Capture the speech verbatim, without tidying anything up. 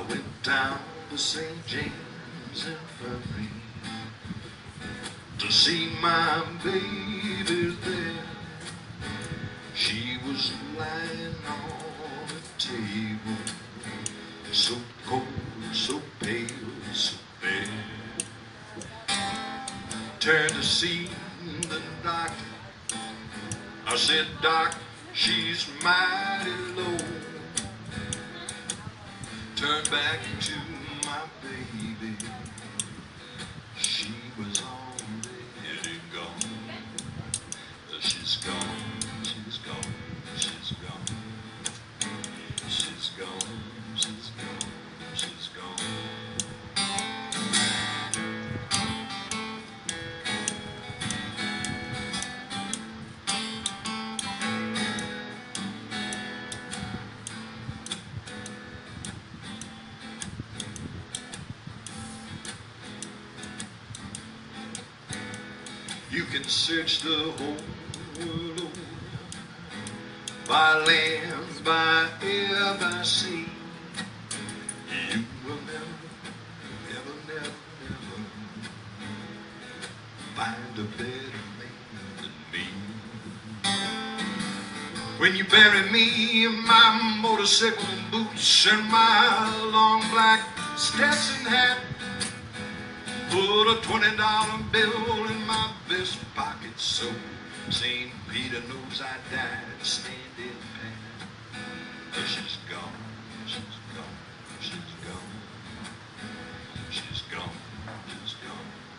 went down to Saint James Infirmary to see my baby there. She was lying on a table, so cold, so pale, so bare. Turned to see the doctor. I said, Doc, she's mighty low. Turned back to my baby. She was already gone. She's gone, she's gone, she's gone. She's gone, she's gone, she's gone. You can search the whole world over, by land, by air, by sea. You will never, never, never, never find a better man than me. When you bury me in my motorcycle boots and my long black Stetson hat, put a twenty dollar bill in my vest pocket so Saint Peter knows I died standing pat. Oh, she's gone, she's gone, she's gone, she's gone, she's gone.